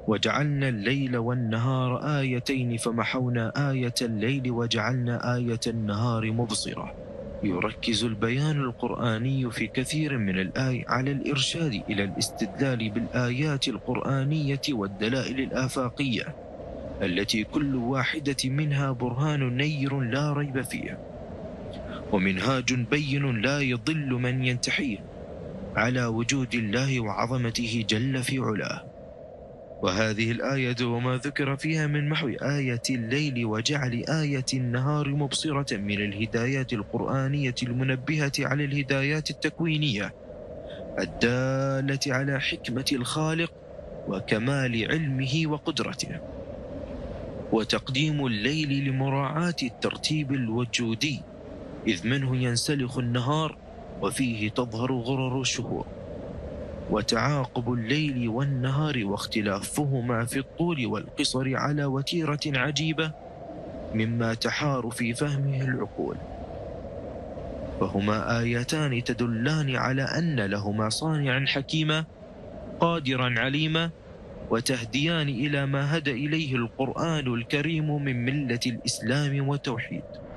وجعلنا الليل والنهار آيتين فمحونا آية الليل وجعلنا آية النهار مبصرة. يركز البيان القرآني في كثير من الآي على الإرشاد إلى الاستدلال بالآيات القرآنية والدلائل الآفاقية التي كل واحدة منها برهان نير لا ريب فيه، ومنهاج بين لا يضل من ينتحيه على وجود الله وعظمته جل في علاه. وهذه الآية وما ذكر فيها من محو آية الليل وجعل آية النهار مبصرة من الهدايات القرآنية المنبهة على الهدايات التكوينية الدالة على حكمة الخالق وكمال علمه وقدرته. وتقديم الليل لمراعاة الترتيب الوجودي، إذ منه ينسلخ النهار وفيه تظهر غرر الشهور. وتعاقب الليل والنهار واختلافهما في الطول والقصر على وتيرة عجيبة مما تحار في فهمه العقول، فهما آيتان تدلان على أن لهما صانعا حكيما قادرا عليما، وتهديان إلى ما هدى إليه القرآن الكريم من ملة الإسلام والتوحيد.